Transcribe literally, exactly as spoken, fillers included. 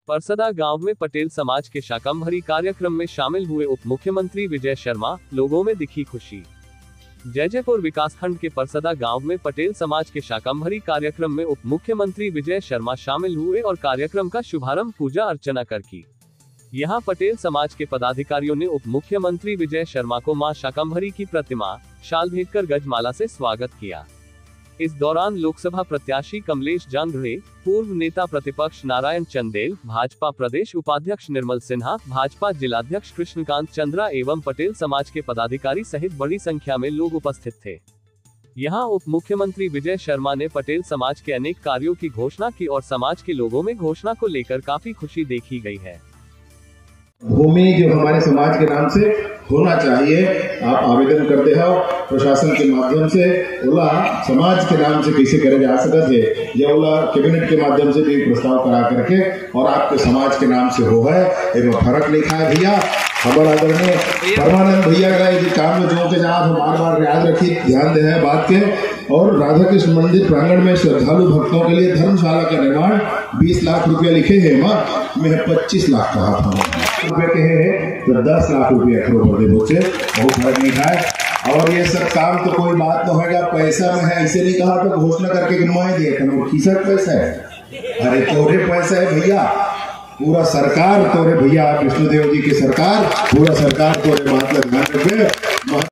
परसदा गांव में पटेल समाज के शाकंभरी कार्यक्रम में शामिल हुए उप मुख्यमंत्री विजय शर्मा, लोगों में दिखी खुशी। जयजयपुर विकासखंड के परसदा गांव में पटेल समाज के शाकंभरी कार्यक्रम में उप मुख्यमंत्री विजय शर्मा शामिल हुए और कार्यक्रम का शुभारंभ पूजा अर्चना कर की। यहां पटेल समाज के पदाधिकारियों ने उप मुख्यमंत्री विजय शर्मा को मां शाकंभरी की प्रतिमा, शाल भेंट कर गजमाला से स्वागत किया। इस दौरान लोकसभा प्रत्याशी कमलेश जांगड़े, पूर्व नेता प्रतिपक्ष नारायण चंदेल, भाजपा प्रदेश उपाध्यक्ष निर्मल सिन्हा, भाजपा जिलाध्यक्ष कृष्णकांत चंद्रा एवं पटेल समाज के पदाधिकारी सहित बड़ी संख्या में लोग उपस्थित थे। यहां उप मुख्यमंत्री विजय शर्मा ने पटेल समाज के अनेक कार्यों की घोषणा की और समाज के लोगों में घोषणा को लेकर काफी खुशी देखी गई है। भूमि जो हमारे समाज के नाम से होना चाहिए, आप आवेदन करते हो प्रशासन के माध्यम से, ओला समाज के नाम से कैसे करे जा सकते है, या ओला कैबिनेट के माध्यम से भी प्रस्ताव करा करके और आपके समाज के नाम से हो है। एक फर्क लिखा है भैया, हमारा आदरणीय परमानंद भैया का ये काम में जो के जहाँ बार बार याद रखी, ध्यान दे है बात के। और राधा कृष्ण मंदिर प्रांगण में श्रद्धालु भक्तों के लिए धर्मशाला का निर्माण बीस लाख रुपया लिखे हैं, माँ मैं पच्चीस लाख कहा था रुपये के हैं तो दस लाख रुपया बच्चे बहुत फर्क नहीं है। और ये सब काम तो कोई बात तो होगा, पैसा में है ऐसे नहीं कहा तो घोषणा करके मैं दिया था खीसक पैसा है, अरे तोरे पैसा है भैया, पूरा सरकार तोरे भैया, विष्णुदेव जी की सरकार, पूरा सरकार तोरे बात ध्यान रखे।